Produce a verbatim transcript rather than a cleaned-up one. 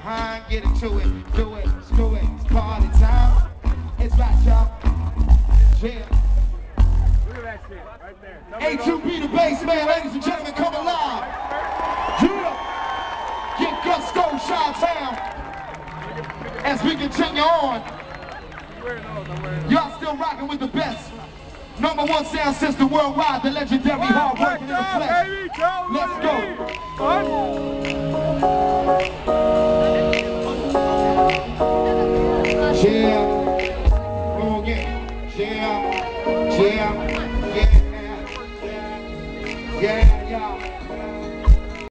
behind, get into it, do it, screw it, it's party time. It's right, y'all. Yeah. Look at that shit right there. A two B the bass man, ladies and gentlemen, come alive. Yeah. Get gusto, Chi-Town. As we continue on, y'all still rocking with the best. Number one sound system worldwide, the legendary hard working in the flesh. Let's go.